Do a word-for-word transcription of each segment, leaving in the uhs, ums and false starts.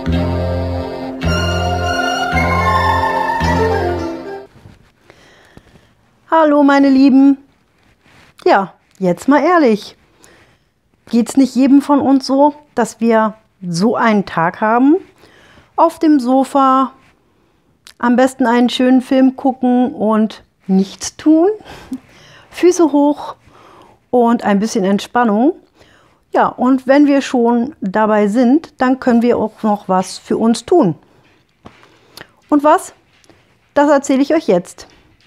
Hallo meine Lieben. Ja, jetzt mal ehrlich. Geht's nicht jedem von uns so, dass wir so einen Tag haben? Auf dem Sofa, am besten einen schönen Film gucken und nichts tun? Füße hoch und ein bisschen Entspannung. Ja, und wenn wir schon dabei sind, dann können wir auch noch was für uns tun. Und was? Das erzähle ich euch jetzt.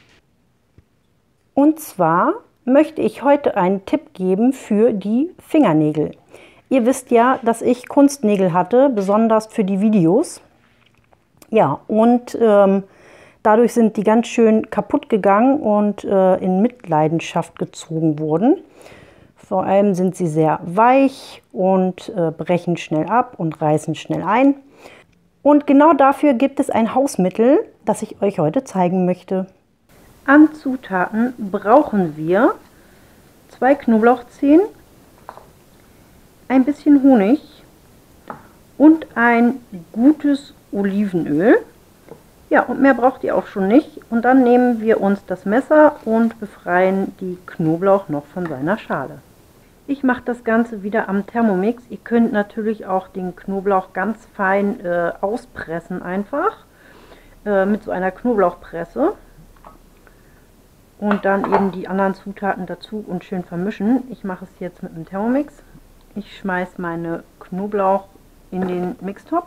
Und zwar möchte ich heute einen Tipp geben für die Fingernägel. Ihr wisst ja, dass ich Kunstnägel hatte, besonders für die Videos. Ja, und ähm, dadurch sind die ganz schön kaputt gegangen und äh, in Mitleidenschaft gezogen wurden. Vor allem sind sie sehr weich und äh, brechen schnell ab und reißen schnell ein. Und genau dafür gibt es ein Hausmittel, das ich euch heute zeigen möchte. An Zutaten brauchen wir zwei Knoblauchzehen, ein bisschen Honig und ein gutes Olivenöl. Ja, und mehr braucht ihr auch schon nicht. Und dann nehmen wir uns das Messer und befreien die Knoblauch noch von seiner Schale. Ich mache das Ganze wieder am Thermomix. Ihr könnt natürlich auch den Knoblauch ganz fein äh, auspressen einfach äh, mit so einer Knoblauchpresse. Und dann eben die anderen Zutaten dazu und schön vermischen. Ich mache es jetzt mit dem Thermomix. Ich schmeiße meine Knoblauch in den Mixtopf.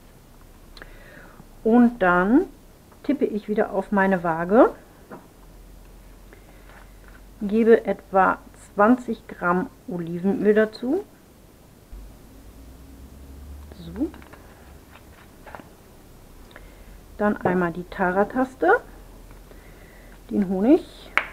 Und dann tippe ich wieder auf meine Waage. Gebe etwa zwanzig Gramm Olivenöl dazu. So. Dann einmal die Tara-Taste, den Honig,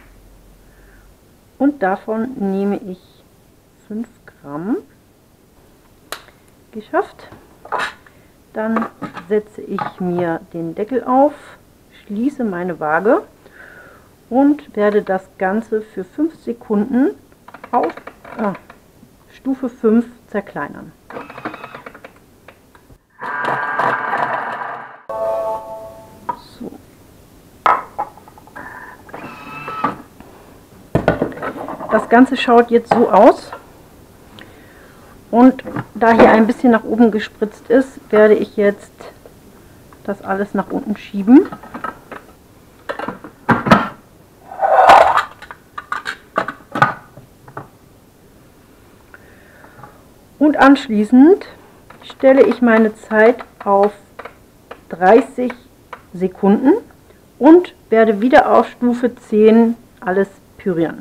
und davon nehme ich fünf Gramm. Geschafft. Dann setze ich mir den Deckel auf, schließe meine Waage und werde das Ganze für fünf Sekunden auf äh, Stufe fünf zerkleinern. So. Das Ganze schaut jetzt so aus. Und da hier ein bisschen nach oben gespritzt ist, werde ich jetzt das alles nach unten schieben. Und anschließend stelle ich meine Zeit auf dreißig Sekunden und werde wieder auf Stufe zehn alles pürieren.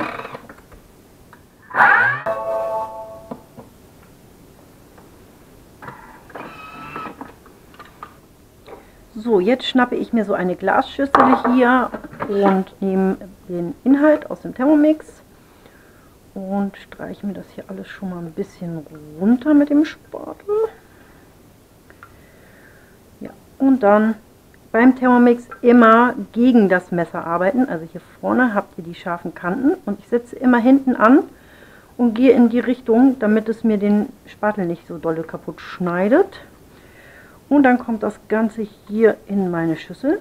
So, jetzt schnappe ich mir so eine Glasschüssel hier und nehme den Inhalt aus dem Thermomix und streiche mir das hier alles schon mal ein bisschen runter mit dem Spatel. Ja, und dann beim Thermomix immer gegen das Messer arbeiten. Also hier vorne habt ihr die scharfen Kanten und ich setze immer hinten an und gehe in die Richtung, damit es mir den Spatel nicht so dolle kaputt schneidet. Und dann kommt das Ganze hier in meine Schüssel.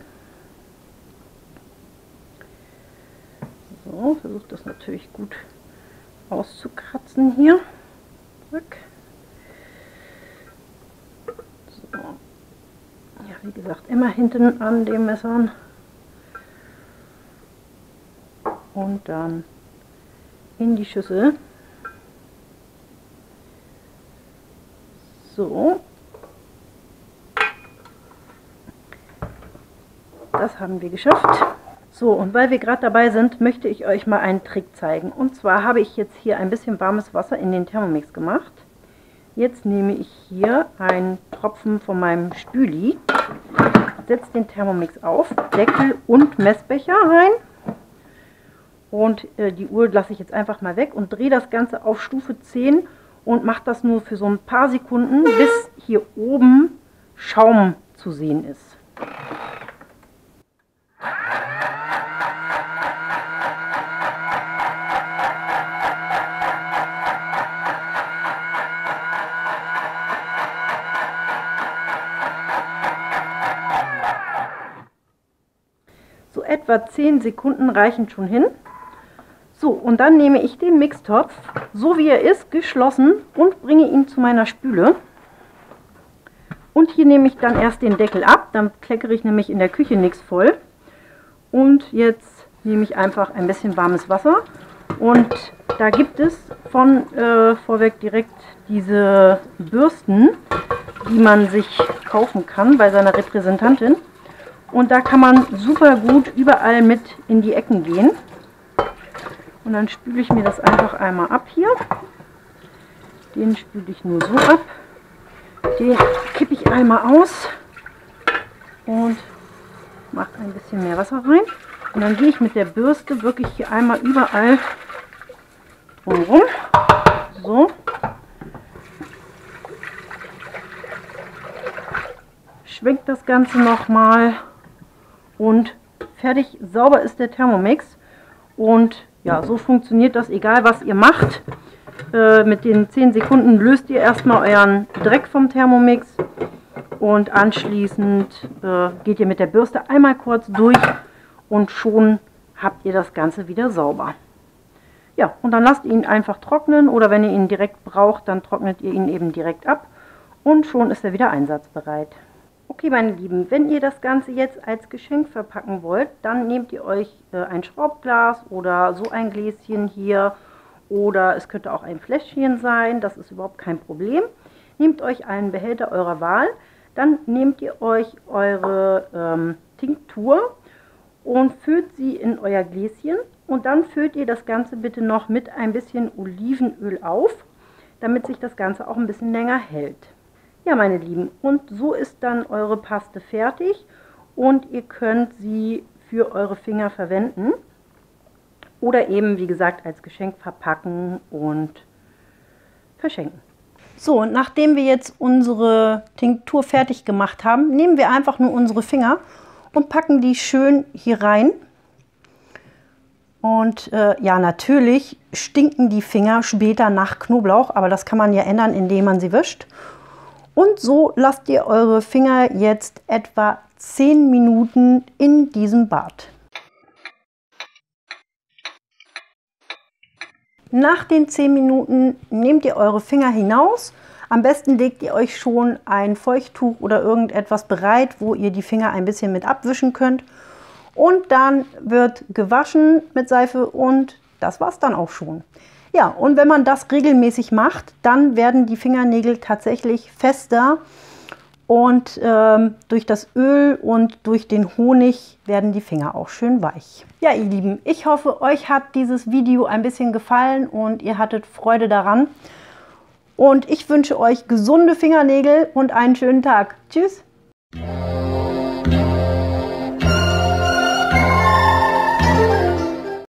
So, versucht das natürlich gut auszukratzen hier. Zack. So. Ja, wie gesagt, immer hinten an den Messern. Und dann in die Schüssel. So. Das haben wir geschafft. So, und weil wir gerade dabei sind, möchte ich euch mal einen Trick zeigen. Und zwar habe ich jetzt hier ein bisschen warmes Wasser in den Thermomix gemacht. Jetzt nehme ich hier einen Tropfen von meinem Spüli, setze den Thermomix auf, Deckel und Messbecher rein. Und äh, die Uhr lasse ich jetzt einfach mal weg und drehe das Ganze auf Stufe zehn und mache das nur für so ein paar Sekunden, bis hier oben Schaum zu sehen ist. etwa zehn Sekunden reichen schon hin. So, und dann nehme ich den Mixtopf, so wie er ist, geschlossen und bringe ihn zu meiner Spüle. Und hier nehme ich dann erst den Deckel ab, dann kleckere ich nämlich in der Küche nichts voll. Und jetzt nehme ich einfach ein bisschen warmes Wasser. Und da gibt es von äh, vorweg direkt diese Bürsten, die man sich kaufen kann bei seiner Repräsentantin. Und da kann man super gut überall mit in die Ecken gehen. Und dann spüle ich mir das einfach einmal ab hier. Den spüle ich nur so ab. Den kippe ich einmal aus und mache ein bisschen mehr Wasser rein. Und dann gehe ich mit der Bürste wirklich hier einmal überall drumherum. So. Schwenkt das Ganze nochmal und fertig, sauber ist der Thermomix. Und ja, so funktioniert das, egal was ihr macht. Äh, mit den zehn Sekunden löst ihr erstmal euren Dreck vom Thermomix und anschließend äh, geht ihr mit der Bürste einmal kurz durch und schon habt ihr das Ganze wieder sauber. Ja, und dann lasst ihr ihn einfach trocknen oder wenn ihr ihn direkt braucht, dann trocknet ihr ihn eben direkt ab und schon ist er wieder einsatzbereit. Okay, meine Lieben, wenn ihr das Ganze jetzt als Geschenk verpacken wollt, dann nehmt ihr euch äh, ein Schraubglas oder so ein Gläschen hier oder es könnte auch ein Fläschchen sein, das ist überhaupt kein Problem. Nehmt euch einen Behälter eurer Wahl, dann nehmt ihr euch eure ähm, Tinktur und füllt sie in euer Gläschen und dann füllt ihr das Ganze bitte noch mit ein bisschen Olivenöl auf, damit sich das Ganze auch ein bisschen länger hält. Ja, meine Lieben, und so ist dann eure Paste fertig und ihr könnt sie für eure Finger verwenden oder eben, wie gesagt, als Geschenk verpacken und verschenken. So, und nachdem wir jetzt unsere Tinktur fertig gemacht haben, nehmen wir einfach nur unsere Finger und packen die schön hier rein. Und äh, ja, natürlich stinken die Finger später nach Knoblauch, aber das kann man ja ändern, indem man sie wischt. Und so lasst ihr eure Finger jetzt etwa zehn Minuten in diesem Bad. Nach den zehn Minuten nehmt ihr eure Finger hinaus. Am besten legt ihr euch schon ein Feuchttuch oder irgendetwas bereit, wo ihr die Finger ein bisschen mit abwischen könnt. Und dann wird gewaschen mit Seife und das war's dann auch schon. Ja, und wenn man das regelmäßig macht, dann werden die Fingernägel tatsächlich fester und ähm, durch das Öl und durch den Honig werden die Finger auch schön weich. Ja, ihr Lieben, ich hoffe, euch hat dieses Video ein bisschen gefallen und ihr hattet Freude daran. Und ich wünsche euch gesunde Fingernägel und einen schönen Tag. Tschüss!